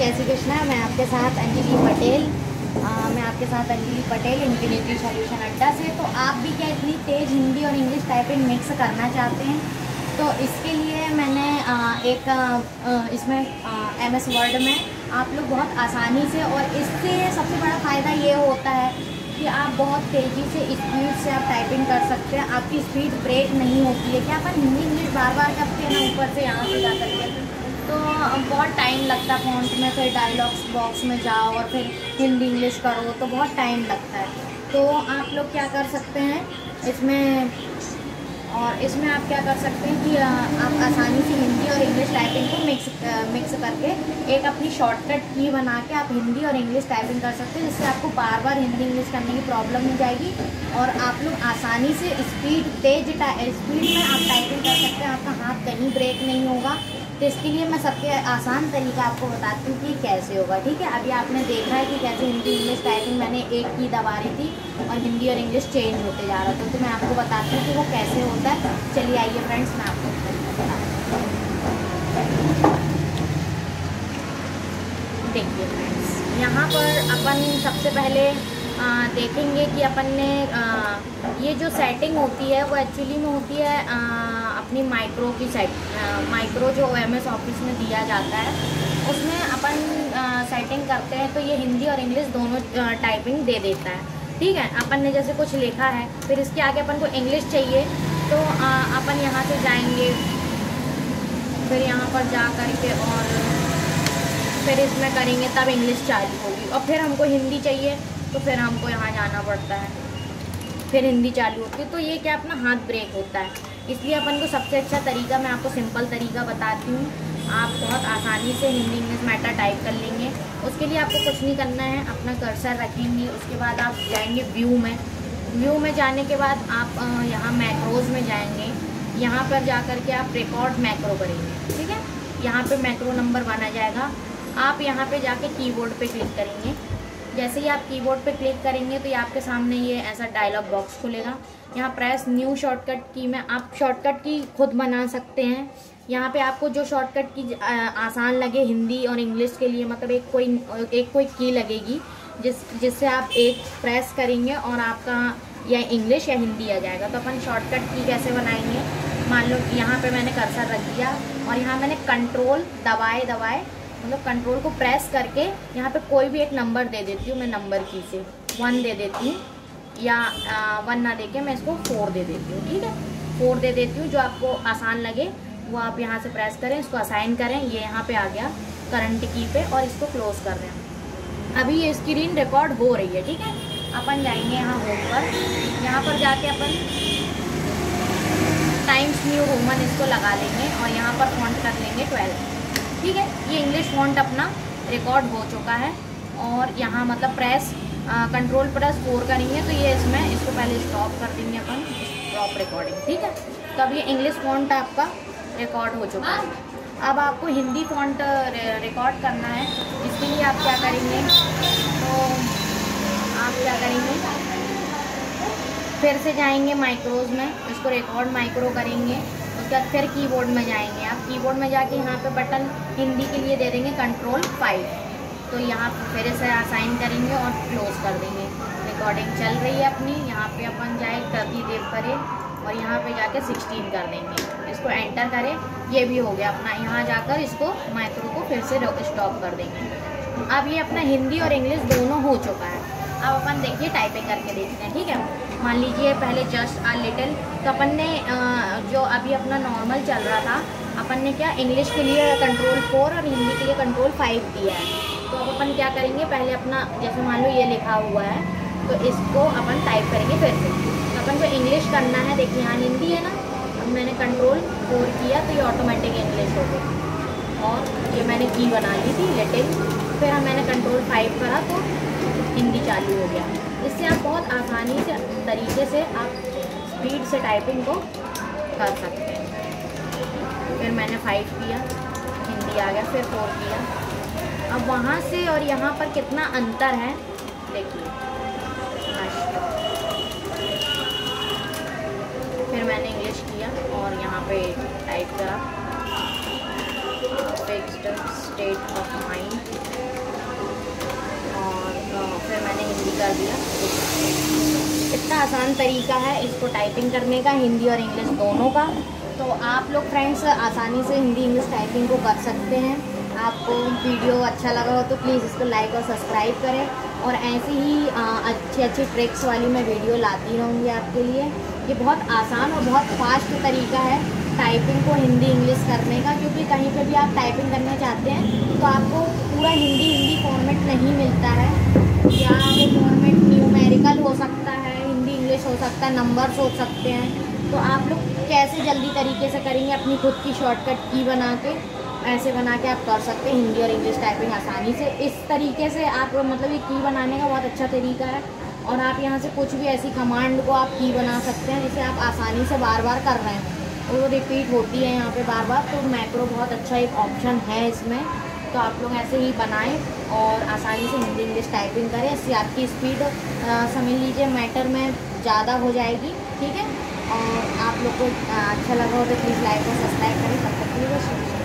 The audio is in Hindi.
जय श्री कृष्णा। मैं आपके साथ अंजलि पटेल इन्फिनिटी सॉल्यूशन अड्डा से। तो आप भी क्या इतनी तेज़ हिंदी और इंग्लिश टाइपिंग मिक्स करना चाहते हैं? तो इसके लिए मैंने इसमें MS वर्ड में आप लोग बहुत आसानी से, और इससे सबसे बड़ा फ़ायदा ये होता है कि आप बहुत तेज़ी से स्पीड से आप टाइपिंग कर सकते हैं। आपकी स्पीड ब्रेक नहीं होती है। क्या अपन हिंदी इंग्लिश बार बार करते हैं ना, ऊपर से यहाँ से जा करके, तो बहुत टाइम लगता है फ़ॉन्ट में, फिर डायलॉग्स बॉक्स में जाओ और फिर हिंदी इंग्लिश करो तो बहुत टाइम लगता है। तो आप लोग क्या कर सकते हैं इसमें आप क्या कर सकते हैं कि आप आसानी से हिंदी और इंग्लिश टाइपिंग को मिक्स करके एक अपनी शॉर्टकट की बना के आप हिंदी और इंग्लिश टाइपिंग कर सकते हैं, जिससे आपको बार बार हिंदी इंग्लिश करने की प्रॉब्लम नहीं जाएगी और आप लोग आसानी से स्पीड में आप टाइपिंग कर सकते हैं। आपका हाथ कहीं ब्रेक नहीं होगा। तो इसके लिए मैं सबसे आसान तरीका आपको बताती हूँ कि कैसे होगा। ठीक है, अभी आपने देखा है कि कैसे हिंदी इंग्लिश टाइपिंग मैंने एक की दबा रही थी और हिंदी और इंग्लिश चेंज होते जा रहा था। तो मैं आपको बताती हूँ कि वो कैसे होता है। चलिए आइए फ्रेंड्स, मैं आपको बताती हूँ। देखिए फ्रेंड्स, यहाँ पर अपन सबसे पहले देखेंगे कि अपन ने ये जो सेटिंग होती है वो एक्चुअली में होती है अपनी माइक्रो की माइक्रो जो MS ऑफिस में दिया जाता है, उसमें अपन सेटिंग करते हैं तो ये हिंदी और इंग्लिश दोनों टाइपिंग दे देता है। ठीक है, अपन ने जैसे कुछ लिखा है, फिर इसके आगे अपन को इंग्लिश चाहिए तो अपन यहाँ से जाएंगे, फिर यहाँ पर जा करके और फिर इसमें करेंगे तब इंग्लिश चालू होगी। और फिर हमको हिंदी चाहिए तो फिर हमको यहाँ जाना पड़ता है, फिर हिंदी चालू होती है। तो ये क्या अपना हाथ ब्रेक होता है। इसलिए अपन को सबसे अच्छा तरीका, मैं आपको सिंपल तरीका बताती हूँ, आप बहुत आसानी से हिंदी इंग्लिश मैटर टाइप कर लेंगे। उसके लिए आपको कुछ नहीं करना है, अपना कर्सर रखेंगे, उसके बाद आप जाएंगे व्यू में जाने के बाद आप यहाँ मैक्रोज में जाएंगे। यहाँ पर जा कर के आप रिकॉर्ड मैक्रो करेंगे। ठीक है, यहाँ पर मैक्रो नंबर 1 आ जाएगा। आप यहाँ पर जाके कीबोर्ड पर क्लिक करेंगे। जैसे ही आप कीबोर्ड पे क्लिक करेंगे तो ये आपके सामने ये ऐसा डायलॉग बॉक्स खुलेगा। यहाँ प्रेस न्यू शॉर्टकट की में आप शॉर्टकट की खुद बना सकते हैं। यहाँ पे आपको जो शॉर्टकट की आसान लगे हिंदी और इंग्लिश के लिए, मतलब एक कोई की लगेगी जिससे आप एक प्रेस करेंगे और आपका या इंग्लिश या हिंदी आ जाएगा। तो अपन शॉर्टकट की कैसे बनाएंगे, मान लो यहाँ पर मैंने कर्सर रख दिया और यहाँ मैंने कंट्रोल दबाए मतलब कंट्रोल को प्रेस करके यहाँ पे कोई भी एक नंबर दे देती हूँ। मैं नंबर की से 1 दे देती हूँ, या 1 ना देके मैं इसको 4 दे देती हूँ। ठीक है, 4 दे देती हूँ। जो आपको आसान लगे वो आप यहाँ से प्रेस करें, इसको असाइन करें। ये यहाँ पे आ गया करंट की पे और इसको क्लोज कर रहे हैं। अभी ये स्क्रीन रिकॉर्ड हो रही है। ठीक है, अपन जाएंगे यहाँ होम पर, यहाँ पर जाके अपन टाइम्स न्यू रोमन इसको लगा लेंगे और यहाँ पर फॉन्ट कर लेंगे 12। ठीक है, ये इंग्लिश फॉन्ट अपना रिकॉर्ड हो चुका है और यहाँ मतलब कंट्रोल प्रेस 4 करेंगे तो ये इसको पहले स्टॉप कर देंगे अपन, स्टॉप रिकॉर्डिंग। ठीक है, तो अब ये इंग्लिश फॉन्ट आपका रिकॉर्ड हो चुका है। अब आपको हिंदी फॉन्ट रिकॉर्ड करना है। इसके लिए आप क्या करेंगे, फिर से जाएंगे माइक्रोज में, इसको रिकॉर्ड माइक्रो करेंगे। उसके बाद फिर कीबोर्ड में जाएंगे। आप कीबोर्ड में जाके यहाँ पे बटन हिंदी के लिए दे देंगे कंट्रोल 5। तो यहाँ फिर से असाइन करेंगे और क्लोज कर देंगे। रिकॉर्डिंग चल रही है अपनी। यहाँ पे अपन जाए प्रति देव करें और यहाँ पे जाके 16 कर देंगे, इसको एंटर करें। ये भी हो गया अपना। यहाँ जाकर इसको माइक्रो को फिर से स्टॉप कर देंगे। अब ये अपना हिंदी और इंग्लिश दोनों हो चुका है। अब अपन देखिए टाइपिंग करके देखते हैं। ठीक है, मान लीजिए पहले जस्ट आ लिटिल, तो अपन ने जो अभी अपना नॉर्मल चल रहा था, अपन ने क्या इंग्लिश के लिए कंट्रोल 4 और हिंदी के लिए कंट्रोल 5 दिया है। तो अब अपन क्या करेंगे, पहले अपना जैसे मान लो ये लिखा हुआ है तो इसको अपन टाइप करेंगे फिर से। तो अपन को इंग्लिश करना है, देखिए यहाँ हिंदी है ना, अब मैंने कंट्रोल 4 किया तो ये ऑटोमेटिक इंग्लिश हो गई। और ये मैंने की बना ली थी लिटिल, फिर मैंने कंट्रोल 5 करा तो हिंदी चालू हो गया। इससे आप बहुत आसानी से तरीके से आप स्पीड से टाइपिंग को कर सकते हैं। फिर मैंने 5 किया, हिंदी आ गया, फिर 4 किया। अब वहाँ से और यहाँ पर कितना अंतर है देखिए। फिर मैंने इंग्लिश किया और यहाँ पे टाइप करा फिक्स्ड स्टेट ऑफ माइंड। अच्छा आसान तरीका है इसको टाइपिंग करने का, हिंदी और इंग्लिश दोनों का। तो आप लोग फ्रेंड्स आसानी से हिंदी इंग्लिश टाइपिंग को कर सकते हैं। आपको वीडियो अच्छा लगा हो तो प्लीज़ इसको लाइक और सब्सक्राइब करें, और ऐसी ही अच्छी अच्छी ट्रिक्स वाली मैं वीडियो लाती रहूँगी आपके लिए। ये बहुत आसान और बहुत फास्ट तरीका है टाइपिंग को हिंदी इंग्लिश करने का, क्योंकि कहीं पे भी आप टाइपिंग करना चाहते हैं तो आपको पूरा हिंदी फॉर्मेट नहीं मिलता है, या वो फॉर्मेट न्यूमेरिकल हो सकता है, हिंदी इंग्लिश हो सकता है, नंबर्स हो सकते हैं। तो आप लोग कैसे जल्दी तरीके से करेंगे अपनी खुद की शॉर्टकट की बना के, ऐसे बना के आप कर सकते हैं हिंदी और इंग्लिश टाइपिंग आसानी से। इस तरीके से आप मतलब ये की बनाने का बहुत अच्छा तरीका है, और आप यहाँ से कुछ भी ऐसी कमांड को आप की बना सकते हैं जिसे आप आसानी से बार बार कर रहे हैं, वो रिपीट होती है यहाँ पे बार बार। तो मैक्रो बहुत अच्छा एक ऑप्शन है इसमें, तो आप लोग ऐसे ही बनाएं और आसानी से हिंदी इंग्लिश टाइपिंग करें। इससे आपकी स्पीड समझ लीजिए मैटर में ज़्यादा हो जाएगी, ठीक है। और आप लोग को अच्छा लगा हो तो प्लीज़ लाइक और सब्सक्राइब करें। तब तक के लिए बस।